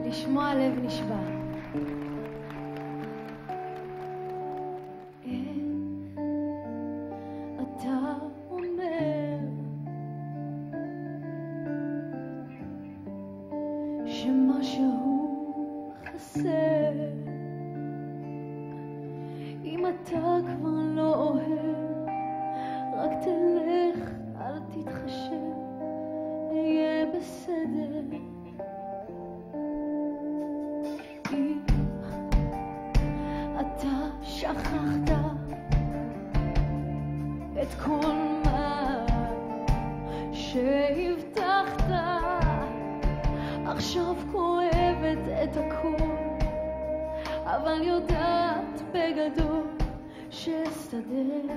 לשמוע לב נשבר. אתה אומר שמשהו חסר, אם אתה כבר לא אוהב, רק תלך, אל תתחשב, יהיה בסדר. אם אתה שכחת את כל מה שהבטחת, עכשיו כואבת את הכל, אבל יודעת בגדול שאסתדר.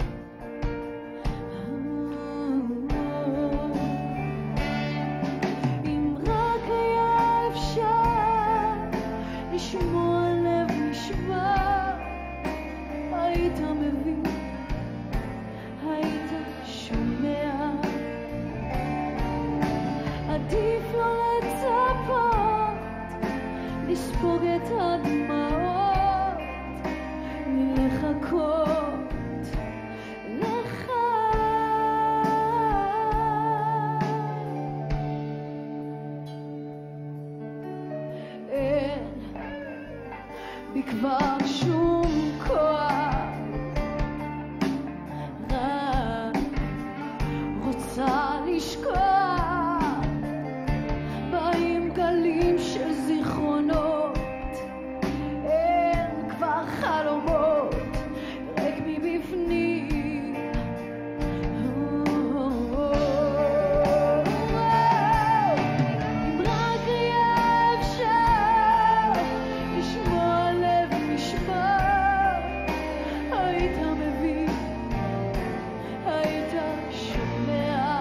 אם רק היה אפשר לשמוע לב נשבר, היית מבין, היית שומע. עדיף לא לצפות, לספוג את הדמעות, מלחכות לך. אין בי כבר שום כוח, רק רוצה לשכוח. באים גלים של זיכרונות, אין כבר חלומות, ריק מבפנים. אם רק היה אפשר לשמוע לב נשבר, היית מבין, היית שומע.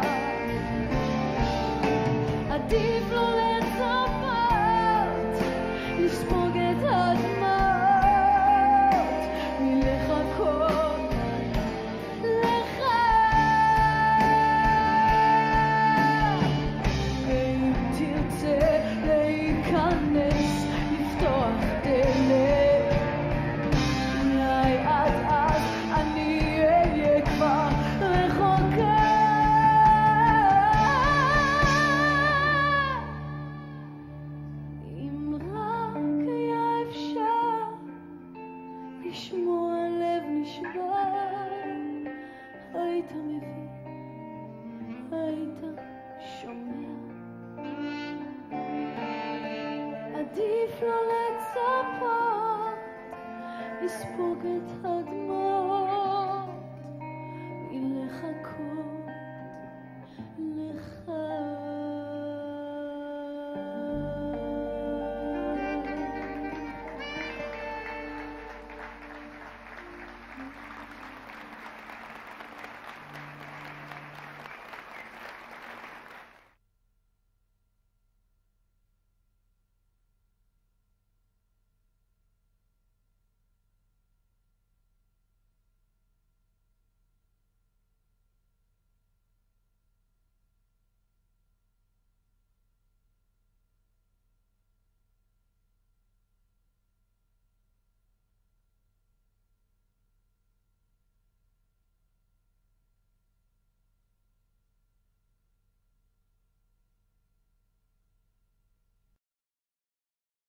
עדיף לא לצפות, לספוג את הדמעות, מלחכות לך. אם תרצה להיכנס, לפתוח דלת, אולי עד אז אני אהיה כבר רחוקה. אם רק היה אפשר לשמוע לב נשבר, היית מבין, היית שומע. עדיף לא לצפות, לספוג את הדמעות.